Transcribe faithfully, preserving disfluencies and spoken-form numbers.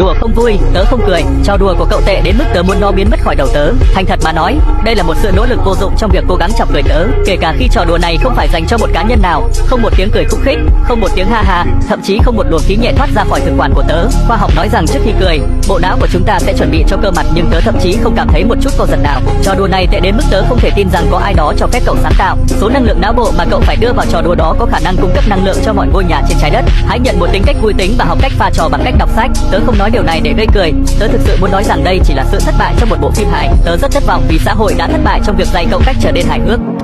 đùa không vui, tớ không cười. Trò đùa của cậu tệ đến mức tớ muốn nó biến mất khỏi đầu tớ. Thành thật mà nói, đây là một sự nỗ lực vô dụng trong việc cố gắng chọc cười tớ. Kể cả khi trò đùa này không phải dành cho một cá nhân nào, không một tiếng cười khúc khích, không một tiếng ha ha, thậm chí không một luồng khí nhẹ thoát ra khỏi thực quản của tớ. Khoa học nói rằng trước khi cười, bộ não của chúng ta sẽ chuẩn bị cho cơ mặt, nhưng tớ thậm chí không cảm thấy một chút co giật nào. Trò đùa này tệ đến mức tớ không thể tin rằng có ai đó cho phép cậu sáng tạo. Số năng lượng não bộ mà cậu phải đưa vào trò đùa đó có khả năng cung cấp năng lượng cho mọi ngôi nhà trên trái đất. Hãy nhận một tính cách vui tính và học cách pha trò bằng cách đọc sách. Tớ không nói điều này để gây cười, tớ thực sự muốn nói rằng đây chỉ là sự thất bại trong một bộ phim hài. Tớ rất thất vọng vì xã hội đã thất bại trong việc dạy cậu cách trở nên hài hước.